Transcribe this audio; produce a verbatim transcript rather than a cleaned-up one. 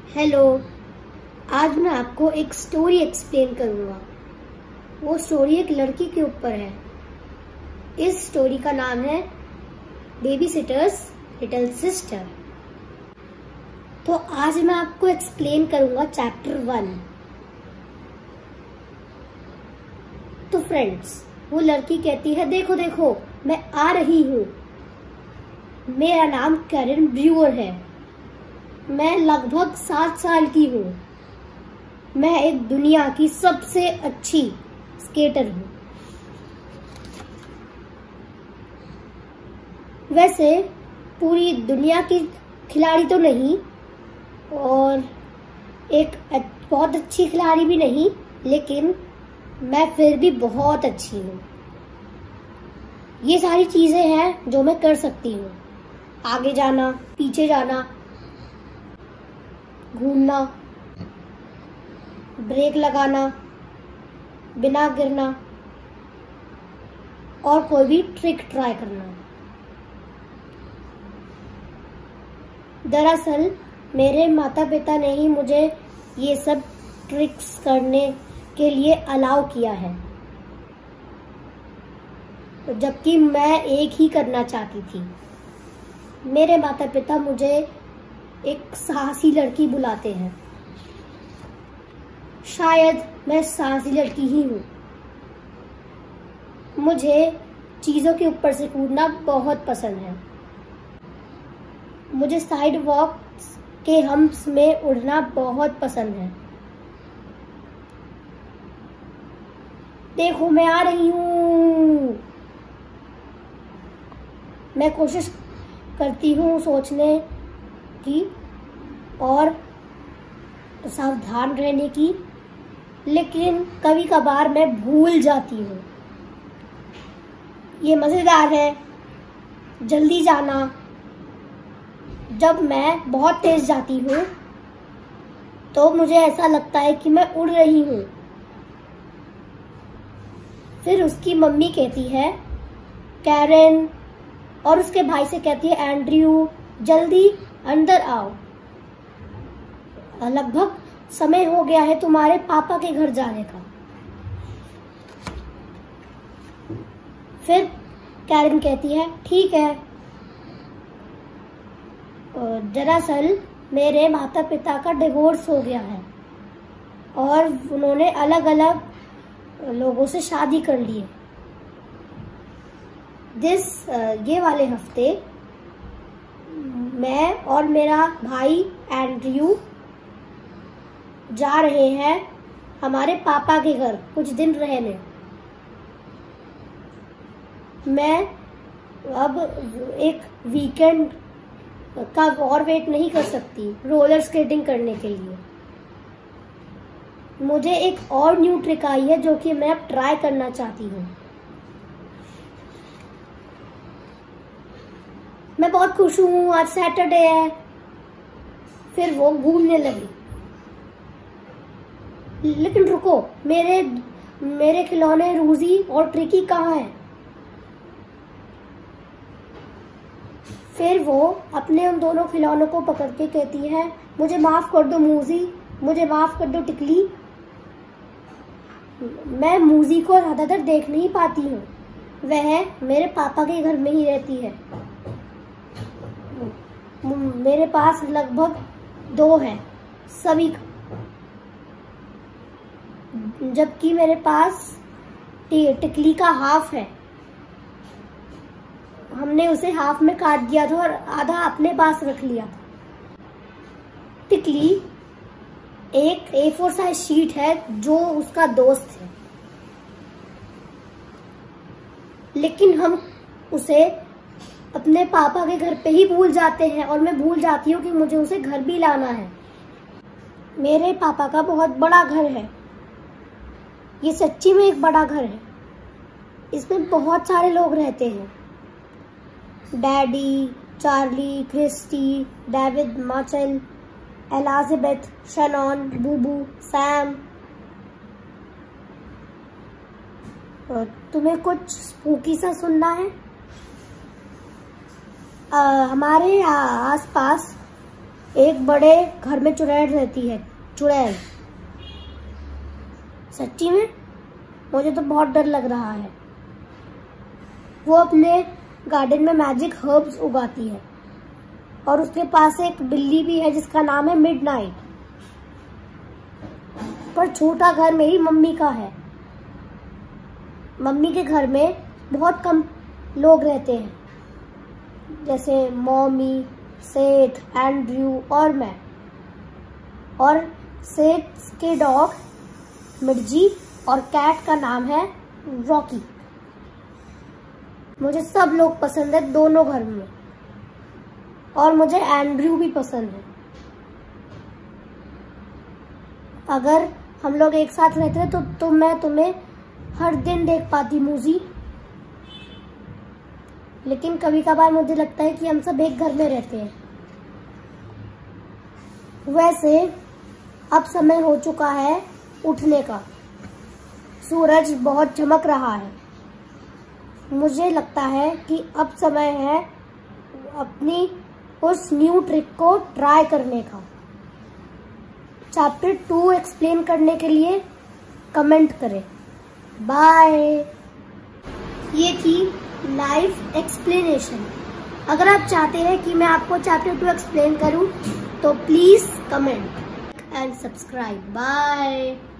Hello, आज मैं आपको एक स्टोरी एक्सप्लेन करूंगा। वो स्टोरी एक लड़की के ऊपर है। इस स्टोरी का नाम है बेबी सिटर्स लिटिल सिस्टर। तो आज मैं आपको एक्सप्लेन करूंगा चैप्टर वन। तो फ्रेंड्स, वो लड़की कहती है, देखो देखो मैं आ रही हूँ। मेरा नाम कैरन ब्रूअर है। मैं लगभग सात साल की हूँ। मैं एक दुनिया की सबसे अच्छी स्केटर हूँ। वैसे पूरी दुनिया की खिलाड़ी तो नहीं और एक बहुत अच्छी खिलाड़ी भी नहीं, लेकिन मैं फिर भी बहुत अच्छी हूँ। ये सारी चीजें हैं जो मैं कर सकती हूँ। आगे जाना, पीछे जाना, घूमना, ब्रेक लगाना बिना गिरना और कोई भी ट्रिक ट्राई करना। दरअसल मेरे माता पिता ने ही मुझे ये सब ट्रिक्स करने के लिए अलाउ किया है, जबकि मैं एक ही करना चाहती थी। मेरे माता पिता मुझे एक साहसी लड़की बुलाते हैं। शायद मैं साहसी लड़की ही हूँ। मुझे चीजों के ऊपर से कूदना बहुत पसंद है। मुझे साइड वॉक के हम्प्स में उड़ना बहुत पसंद है। देखो मैं आ रही हूँ। मैं कोशिश करती हूँ सोचने की और सावधान रहने की, लेकिन कभी कभार मैं भूल जाती हूँ। ये मजेदार है। जल्दी जाना। जब मैं बहुत तेज जाती हूँ तो मुझे ऐसा लगता है कि मैं उड़ रही हूँ। फिर उसकी मम्मी कहती है कैरन, और उसके भाई से कहती है एंड्रयू, जल्दी अंदर आओ। लगभग समय हो गया है तुम्हारे पापा के घर जाने का। फिर कैरन कहती है ठीक है। दरअसल मेरे माता पिता का डिवोर्स हो गया है और उन्होंने अलग अलग लोगों से शादी कर ली है। दिस ये वाले हफ्ते मैं और मेरा भाई एंड्रयू जा रहे हैं हमारे पापा के घर कुछ दिन रहने। मैं अब एक वीकेंड का और वेट नहीं कर सकती रोलर स्केटिंग करने के लिए। मुझे एक और न्यू ट्रिक आई है जो कि मैं अब ट्राई करना चाहती हूँ। मैं बहुत खुश हूँ, आज सैटरडे है। फिर वो घूमने लगी। लेकिन रुको, मेरे मेरे खिलौने रूजी और ट्रिकी कहाँ है? फिर वो अपने उन दोनों खिलौनों को पकड़ के कहती है, मुझे माफ कर दो मूजी, मुझे माफ कर दो टिकली। मैं मूजी को ज्यादातर देख नहीं पाती हूँ। वह मेरे पापा के घर में ही रहती है। मेरे पास लगभग दो है सभी, जबकि मेरे पास टिकली का हाफ है। हमने उसे हाफ में काट दिया था और आधा अपने पास रख लिया था। टिकली एक ए फोर साइज शीट है जो उसका दोस्त है, लेकिन हम उसे अपने पापा के घर पे ही भूल जाते हैं और मैं भूल जाती हूँ कि मुझे उसे घर भी लाना है। मेरे पापा का बहुत बड़ा घर है। ये सच्ची में एक बड़ा घर है। इसमें बहुत सारे लोग रहते हैं। Daddy, Charlie, Christy, David, Marshall, Elizabeth, Shannon, बूबू, सैम। तुम्हें कुछ स्पूकी सा सुनना है? आ, हमारे आसपास एक बड़े घर में चुड़ैल रहती है। चुड़ैल, सच्ची में मुझे तो बहुत डर लग रहा है। वो अपने गार्डन में मैजिक हर्ब्स उगाती है और उसके पास एक बिल्ली भी है जिसका नाम है मिडनाइट। पर छोटा घर मेरी मम्मी का है। मम्मी के घर में बहुत कम लोग रहते हैं, जैसे मम्मी, सेठ, एंड्रयू और मैं। और सेठ के डॉग मिर्जी और कैट का नाम है रॉकी। मुझे सब लोग पसंद है दोनों घर में, और मुझे एंड्रयू भी पसंद है। अगर हम लोग एक साथ रहते तो, तो मैं तुम्हें हर दिन देख पाती मूजी। लेकिन कभी कभार मुझे लगता है कि हम सब एक घर में रहते हैं। वैसे अब समय हो चुका है उठने का। सूरज बहुत चमक रहा है। मुझे लगता है कि अब समय है अपनी उस न्यू ट्रिक को ट्राई करने का। चैप्टर टू एक्सप्लेन करने के लिए कमेंट करें। बाय। ये थी लाइफ एक्सप्लेनेशन। अगर आप चाहते हैं कि मैं आपको चैप्टर टू एक्सप्लेन करूं तो please comment and subscribe. Bye.